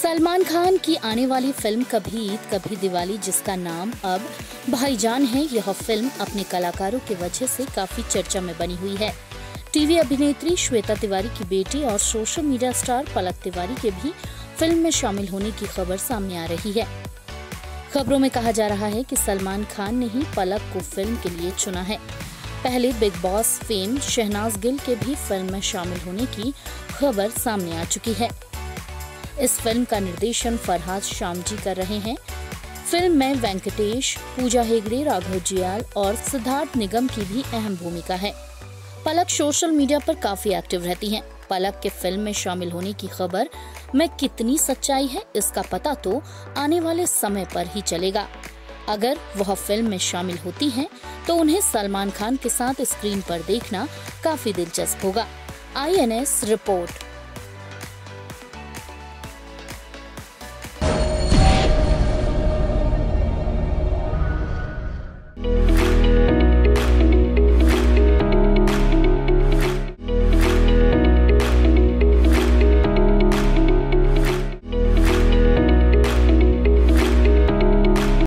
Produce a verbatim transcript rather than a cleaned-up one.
सलमान खान की आने वाली फिल्म कभी ईद कभी दिवाली, जिसका नाम अब भाईजान है, यह फिल्म अपने कलाकारों की वजह से काफी चर्चा में बनी हुई है। टीवी अभिनेत्री श्वेता तिवारी की बेटी और social media star Palak Tiwari के भी फिल्म में शामिल होने की खबर सामने आ रही है। खबरों में कहा जा रहा है कि सलमान खान ने ही पलक को फिल्म के लिए चुना है। पहले Bigg Boss fame Shehnaaz Gill के भी फिल्म में शामिल होने की खबर सामने आ चुकी है। इस फिल्म का निर्देशन फरहाद शामजी कर रहे हैं। फिल्म में वेंकटेश, पूजा हेगड़े, राघव जियाल और सिद्धार्थ निगम की भी अहम भूमिका है। पलक सोशल मीडिया पर काफी एक्टिव रहती हैं। पलक के फिल्म में शामिल होने की खबर में कितनी सच्चाई है, इसका पता तो आने वाले समय पर ही चलेगा। अगर वह फिल्म में शामिल होती हैं, तो उन्हें सलमान खान के साथ स्क्रीन पर देखना काफी दिलचस्प होगा। I N S report.